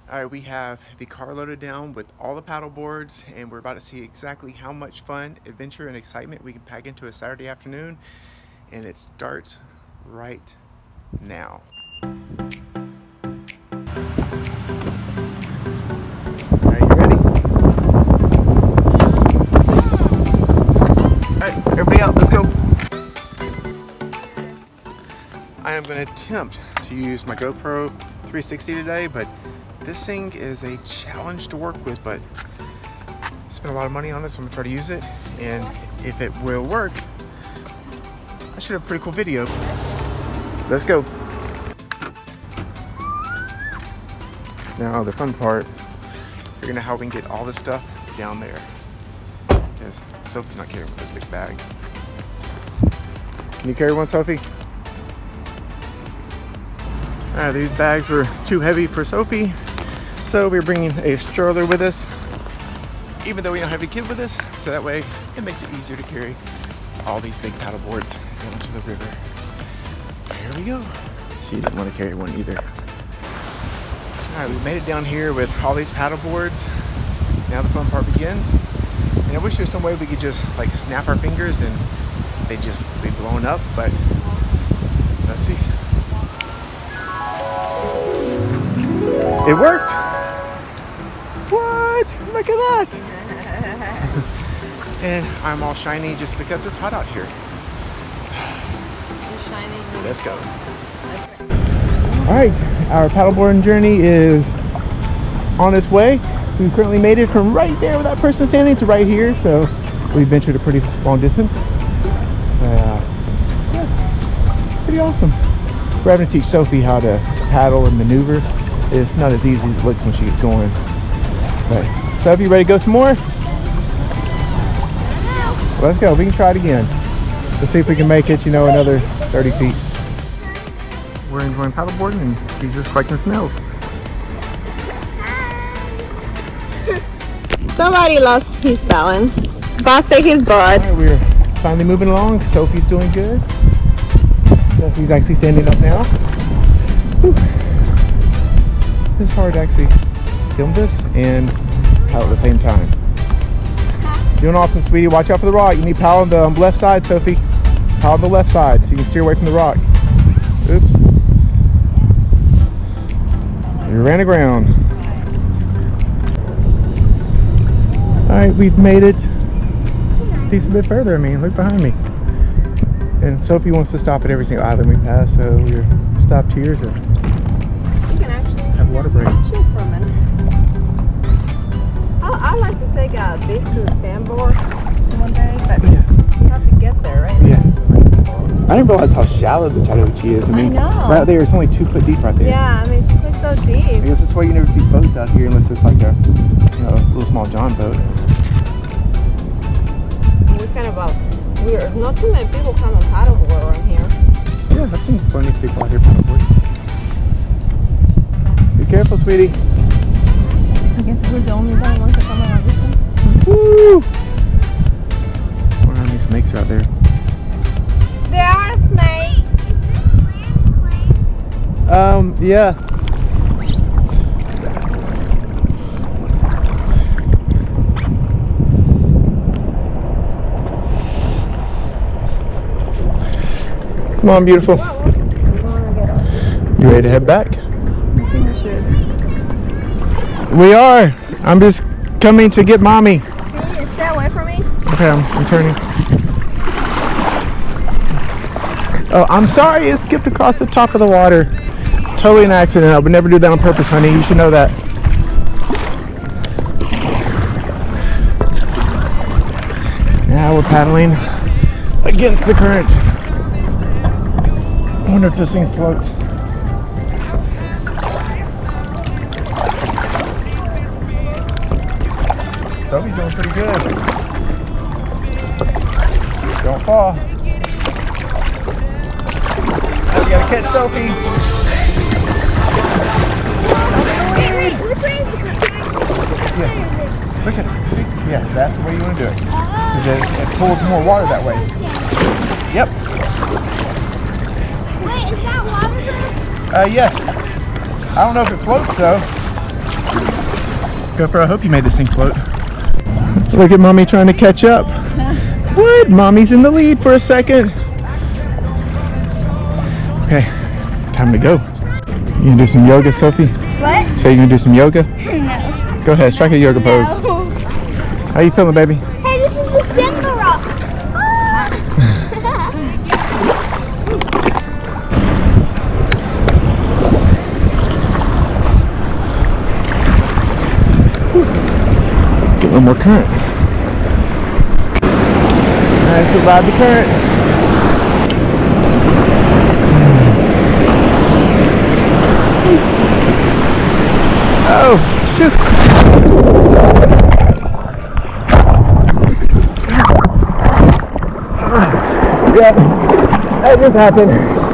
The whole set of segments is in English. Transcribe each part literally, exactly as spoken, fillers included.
All right, we have the car loaded down with all the paddle boards, and we're about to see exactly how much fun, adventure, and excitement we can pack into a Saturday afternoon, and it starts right now. All right, you ready? All right, everybody out, let's go. I am going to attempt to use my GoPro three sixty today, but this thing is a challenge to work with, but I spent a lot of money on it, so I'm gonna try to use it. And if it will work, I should have a pretty cool video. Let's go. Now the fun part, figuring out how we can get all this stuff down there. Because Sophie's not carrying those big bags. Can you carry one, Sophie? All right, these bags were too heavy for Sophie, so we're bringing a stroller with us, even though we don't have a kid with us, so that way it makes it easier to carry all these big paddle boards down to the river. Here we go. She didn't want to carry one either. All right, we made it down here with all these paddle boards. Now the fun part begins. And I wish there was some way we could just like snap our fingers and they just be blown up, but let's see. It worked! What? Look at that! And I'm all shiny just because it's hot out here. You're shining. Let's go. Alright, our paddleboarding journey is on its way. We've currently made it from right there with that person standing to right here, so we've ventured a pretty long distance. Uh, yeah, pretty awesome. We're having to teach Sophie how to paddle and maneuver. It's not as easy as it looks when she gets going. But Sophie, you ready to go some more? Let's go. We can try it again. Let's see if we can make it, you know, another thirty feet. We're enjoying paddleboarding and she's just collecting snails. Somebody lost his balance. Busted his butt. All right, we're finally moving along. Sophie's doing good. Sophie's actually standing up now. Whew. It's hard to actually film this and paddle at the same time. Doing awesome, sweetie. Watch out for the rock. You need paddle on the left side, Sophie. Paddle on the left side so you can steer away from the rock. Oops. You ran aground. Alright, we've made it a decent bit further. I mean, look behind me. And Sophie wants to stop at every single island we pass, so we're stopped here to have a water break. Chill for a minute. I, I like to take uh, this to the sandboard one day, but yeah. You have to get there, right? Yeah. I didn't realize how shallow the Chattahoochee is. I mean, I know. Right there, it's only two foot deep right there. Yeah, I mean, it's just like so deep. I guess that's why you never see boats out here unless it's like a, you know, a little small John boat. We kind of, uh, we're not too many people come on paddleboard around here. Yeah, I've seen plenty of people out here paddleboard. Be careful, sweetie. I guess we're the only one ones that come around this one. Woo! I wonder how many snakes are out there. There are snakes. Um, yeah. Come on, beautiful. You ready to head back? I think we should. We are. I'm just coming to get mommy. Can you stay away from me? Okay, I'm returning. Oh, I'm sorry. It skipped across the top of the water. Totally an accident. I would never do that on purpose, honey. You should know that. Now we're paddling against the current. I wonder if this thing floats. Sophie's doing pretty good. Don't fall. Now we gotta catch Sophie. Yes. Look at it. See? Yes, that's the way you want to do it. Because it, it pulls more water that way. Yep. Wait, is that waterproof? Uh, yes. I don't know if it floats though. GoPro, I hope you made this thing float. Look at mommy trying to catch up. What? Mommy's in the lead for a second. Okay, time to go. You gonna do some yoga, Sophie? What? So you gonna do some yoga? No. Go ahead, strike a yoga pose. No. How you feeling, baby? Hey, this is the Simba rock. Get a little more current. Nice, we ride the current. Oh, shoot. Yeah, that just happened.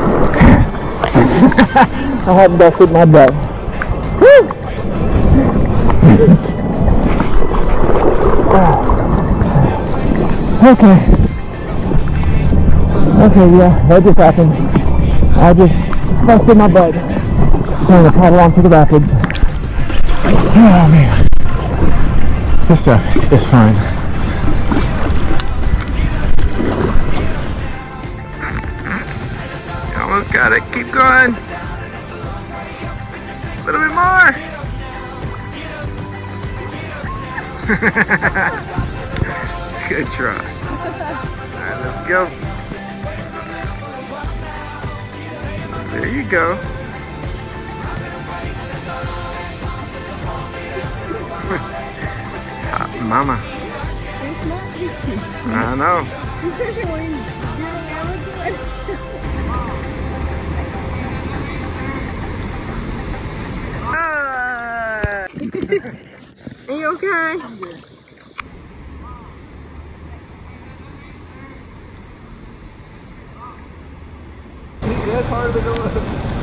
I had busted my butt. Woo! Okay. Okay, yeah, that just happened. I just busted my butt. Trying to paddle onto the rapids. Oh man. This stuff is fun. You almost got it. Keep going. A little bit more. Good try. Alright, let's go. There you go. Hot mama. I know. Are you okay? That's harder than it looks.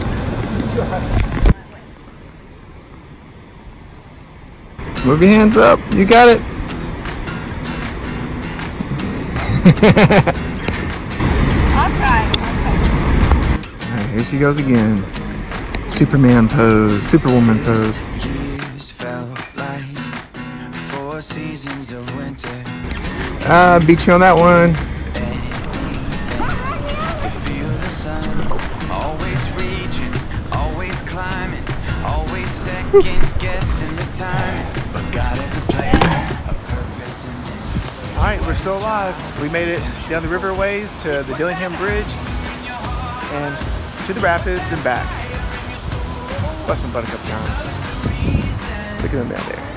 Move your hands up. You got it. I'll try. Alright, here she goes again. Superman pose, Superwoman pose. Ah, beat you on that one. Alright, we're still alive. We made it down the river ways to the Dillingham Bridge and to the rapids and back. Bust my butt a couple times. Look at them down there.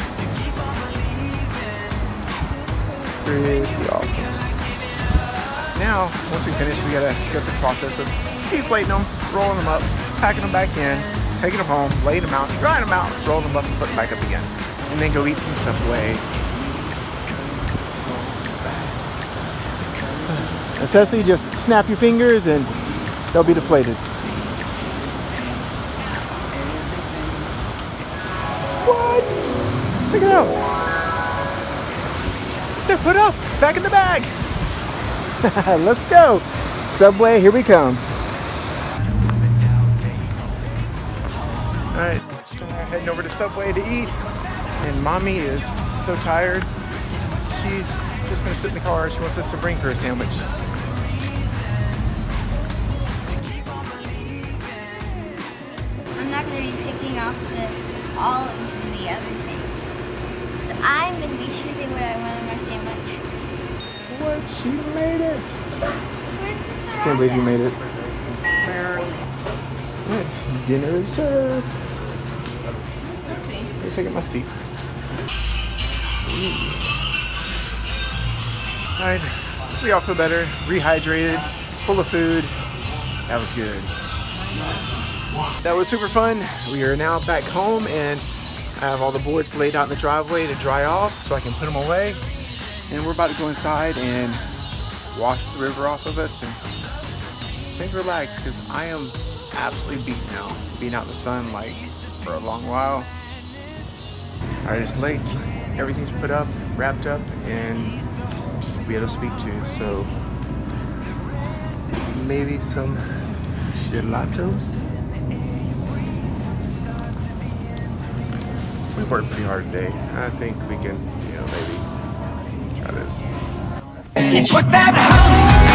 Pretty awesome. Now, once we finish, we gotta go through the process of deflating them, rolling them up, packing them back in, taking them home, laying them out, drying them out, rolling them up, and putting them back up again. And then go eat some Subway. Essentially, just snap your fingers and they'll be deflated. What? Check it out. They're put up, back in the bag. Let's go. Subway, here we come. Alright, heading over to Subway to eat. And mommy is so tired. She's just gonna sit in the car. She wants us to bring her a sandwich. I'm not going to be picking off the olives and the other things. So I'm going to be choosing what I want in my sandwich. What? She made it! Where's the syrup? Can't believe you made it. Barely. Alright, dinner is served. Okay. Let me take out my seat. Alright, we all feel better, rehydrated, full of food. That was good. That was super fun. We are now back home and I have all the boards laid out in the driveway to dry off so I can put them away. And we're about to go inside and wash the river off of us and think relax because I am absolutely beat now. Being out in the sun like for a long while. Alright, it's late. Everything's put up, wrapped up, and we had a sweet tooth, so maybe some gelato. What we worked pretty hard today. I think we can, you know, maybe try this. Put that